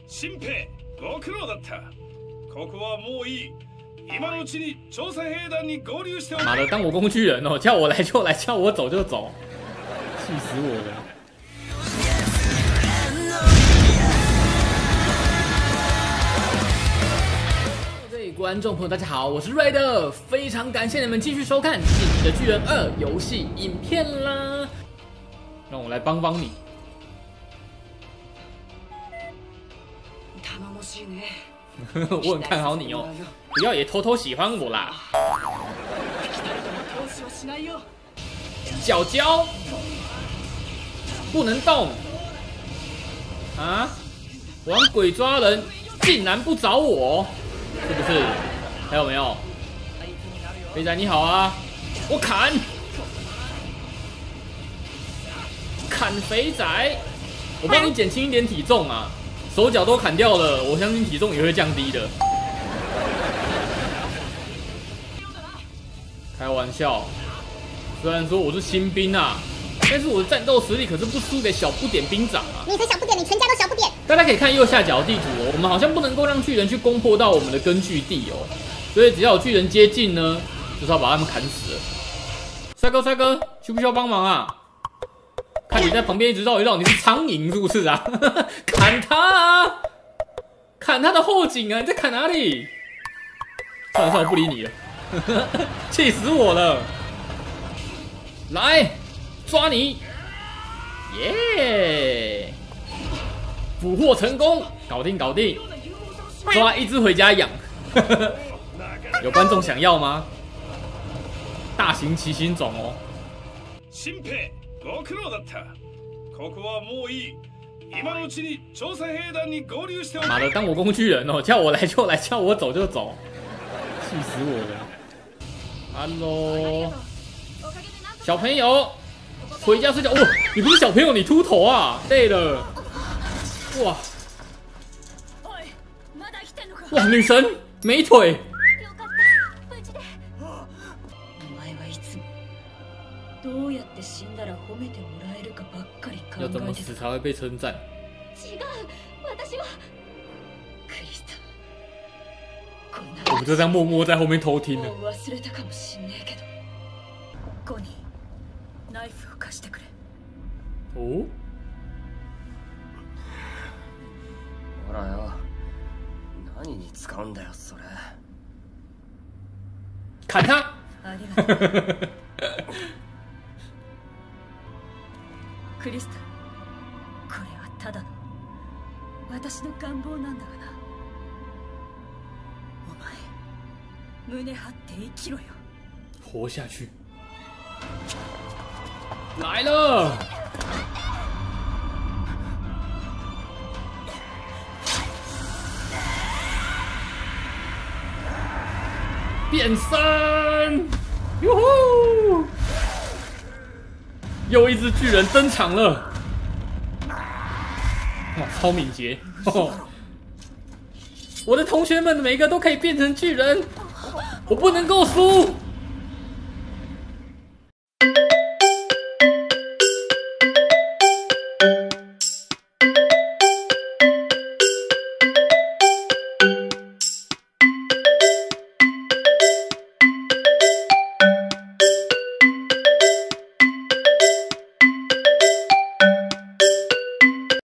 新平、ご苦労だった。ここはもういい。今のうちに調査兵団に合流しておけ。 妈的，当我工具人哦，叫我来就来，叫我走就走，气死我了！各位观众朋友，大家好，我是瑞德，非常感谢你们继续收看《进击的巨人2》游戏影片啦。让我来帮帮你。我很看好你哦，不要也偷偷喜欢我啦。脚胶不能动啊！玩鬼抓人竟然不找我，是不是？还有没有？肥仔你好啊，我砍肥仔，我帮你减轻一点体重啊。手脚都砍掉了，我相信体重也会降低的。开玩笑，虽然说我是新兵啊，但是我的战斗实力可是不输给小不点兵长啊。 你才小不点，你全家都小不点。 大家可以看右下角的地图哦，我们好像不能够让巨人去攻破到我们的根据地哦，所以只要有巨人接近呢，就是要把他们砍死了。帅哥，需不需要帮忙啊？看你在旁边一直绕一绕，你是苍蝇是不是啊？砍他啊！砍他的后颈啊！你在砍哪里？算了，我不理你了，气死我了！来，抓你！耶！捕获成功，搞定！抓一只回家养。有观众想要吗？大型骑行种哦。 新平。ご苦労だった。ここはもういい。今のうちに調査兵団に合流しておけ。 妈的，当我工具人哦，叫我来就来，叫我走就走，气死我了。Hello， 小朋友，回家睡觉。哇，你不是小朋友，你秃头啊？对了，哇，女神美腿。要怎么死才会被称赞？我们就这样默默在后面偷听了。哦。 ほらよ、何に使うんだよそれ。 砍他！ クリスタ、これはただの私の願望なんだがな。お前、胸張って生きろよ。 活下去。来了！变身！哟呼！又一只巨人登场了！哇，超敏捷！哦，我的同学们每个都可以变成巨人，我不能够输！